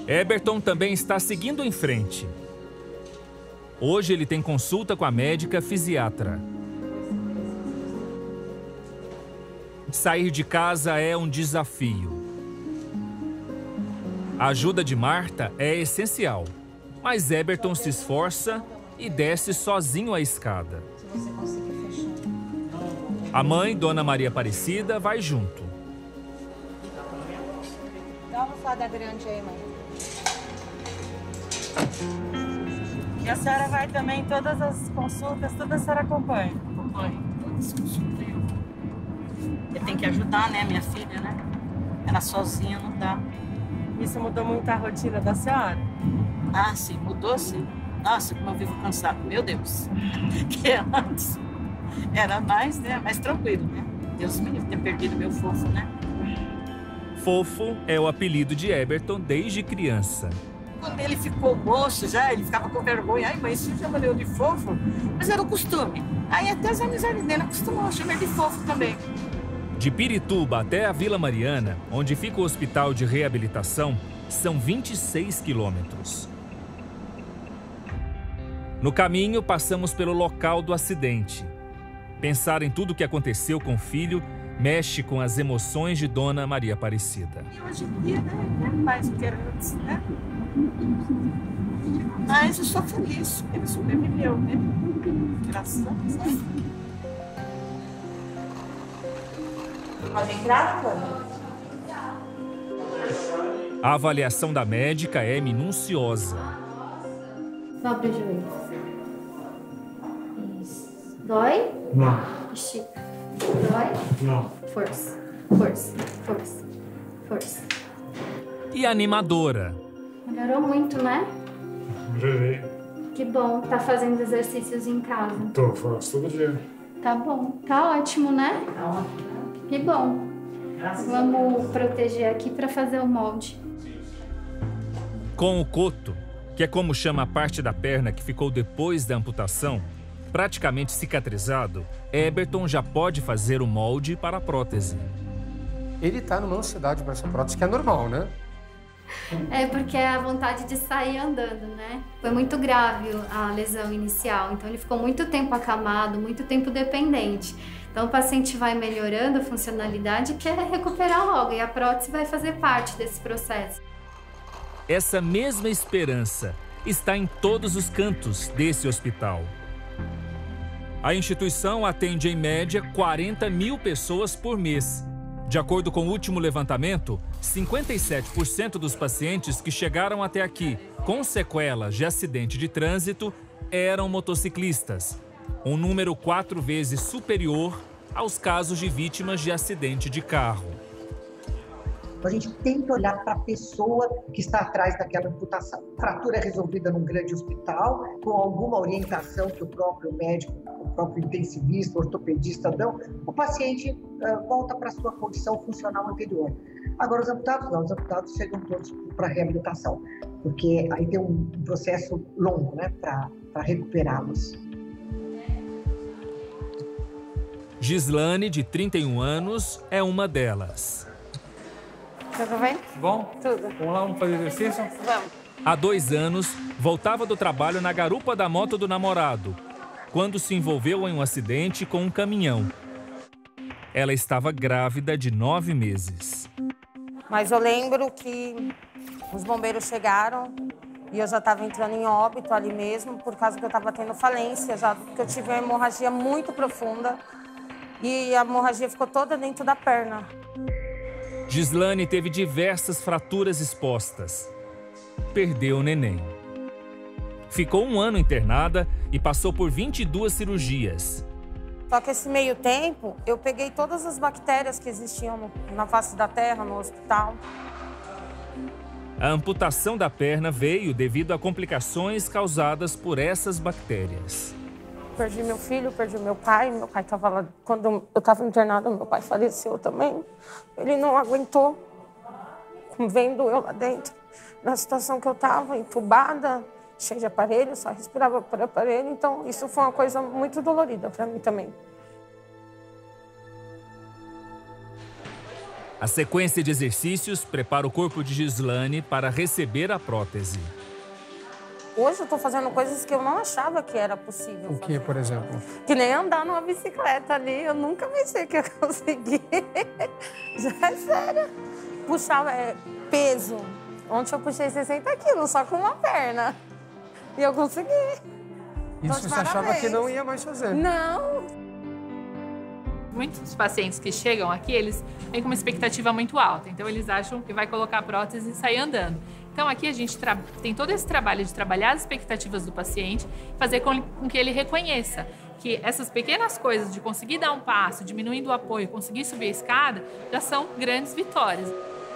Eberton também está seguindo em frente. Hoje ele tem consulta com a médica fisiatra. Sair de casa é um desafio. A ajuda de Marta é essencial, mas Eberton se esforça e desce sozinho a escada. A mãe, Dona Maria Aparecida, vai junto. Dá uma almofada grande aí, mãe. E a senhora vai também, todas as consultas, toda a senhora acompanha? Acompanho, todas as consultas. Eu tenho que ajudar, né, minha filha, né? Ela sozinha não dá. Isso mudou muito a rotina da senhora? Ah, sim, mudou sim. Nossa, como eu vivo cansado, meu Deus. Que antes era mais, né, mais tranquilo, né? Deus me livre ter perdido meu fofo, né? Fofo é o apelido de Eberton desde criança. Quando ele ficou moço já, ele ficava com vergonha. Ai, mãe, você chama eu de fofo? Mas era o costume. Aí até as amizades dele acostumou a chamar de fofo também. De Pirituba até a Vila Mariana, onde fica o hospital de reabilitação, são 26 quilômetros. No caminho, passamos pelo local do acidente. Pensar em tudo o que aconteceu com o filho mexe com as emoções de Dona Maria Aparecida. E hoje em dia, né, mais do que era antes, né? Mas eu sou feliz, ele sobreviveu, né? Graças a Deus. Pode entrar, Antônio? A avaliação da médica é minuciosa. Dobre o joelho. Isso. Dói? Não. Estica. Dói? Não. Força. Força. Força. Força. E animadora. Melhorou muito, né? Melhorei. Que bom. Tá fazendo exercícios em casa. Faço todo dia. Tá bom. Tá ótimo, né? Tá ótimo. Que bom. Vamos proteger aqui para fazer o molde. Com o coto, que é como chama a parte da perna que ficou depois da amputação, praticamente cicatrizado, Eberton já pode fazer o molde para a prótese. Ele está numa ansiedade para essa prótese, que é normal, né? É porque é a vontade de sair andando, né? Foi muito grave a lesão inicial, então ele ficou muito tempo acamado, muito tempo dependente. Então o paciente vai melhorando a funcionalidade e quer recuperar logo, e a prótese vai fazer parte desse processo. Essa mesma esperança está em todos os cantos desse hospital. A instituição atende em média 40 mil pessoas por mês. De acordo com o último levantamento, 57% dos pacientes que chegaram até aqui com sequelas de acidente de trânsito eram motociclistas, um número 4 vezes superior aos casos de vítimas de acidente de carro. A gente tem que olhar para a pessoa que está atrás daquela amputação. Fratura é resolvida num grande hospital, com alguma orientação que o próprio médico, o próprio intensivista, o ortopedista dão, o paciente volta para a sua condição funcional anterior. Agora, os amputados não, os amputados chegam todos para a reabilitação, porque aí tem um processo longo, né, para recuperá-los. Gislane, de 31 anos, é uma delas. Tudo bem? Bom? Tudo. Vamos lá, vamos fazer exercício? Vamos. Há 2 anos, voltava do trabalho na garupa da moto do namorado, quando se envolveu em um acidente com um caminhão. Ela estava grávida de 9 meses. Mas eu lembro que os bombeiros chegaram e eu já estava entrando em óbito ali mesmo, por causa que eu estava tendo falência, já porque eu tive uma hemorragia muito profunda e a hemorragia ficou toda dentro da perna. Gislane teve diversas fraturas expostas. Perdeu o neném. Ficou 1 ano internada e passou por 22 cirurgias. Só que esse meio tempo, eu peguei todas as bactérias que existiam na face da terra, no hospital. A amputação da perna veio devido a complicações causadas por essas bactérias. Perdi meu filho, perdi meu pai estava lá. Quando eu estava internada, meu pai faleceu também. Ele não aguentou, vendo eu lá dentro, na situação que eu estava, entubada, cheia de aparelho, só respirava por aparelho. Então, isso foi uma coisa muito dolorida para mim também. A sequência de exercícios prepara o corpo de Gislane para receber a prótese. Hoje eu tô fazendo coisas que eu não achava que era possível. O que, por exemplo? Que nem andar numa bicicleta ali. Eu nunca pensei que ia conseguir. Já é sério. Puxar peso. Ontem eu puxei 60 quilos só com uma perna. E eu consegui. Isso você achava que não ia mais fazer? Não. Muitos pacientes que chegam aqui, eles vêm com uma expectativa muito alta. Então, eles acham que vai colocar a prótese e sair andando. Então, aqui a gente tem todo esse trabalho de trabalhar as expectativas do paciente, fazer com que ele reconheça que essas pequenas coisas de conseguir dar um passo, diminuindo o apoio, conseguir subir a escada, já são grandes vitórias.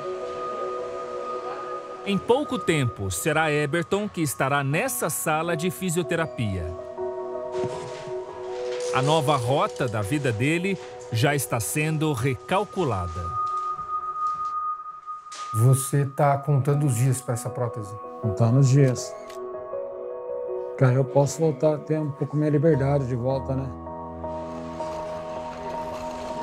Em pouco tempo, será Eberton que estará nessa sala de fisioterapia. A nova rota da vida dele já está sendo recalculada. Você está contando os dias para essa prótese? Contando os dias. Cara, eu posso voltar a ter um pouco minha liberdade de volta, né?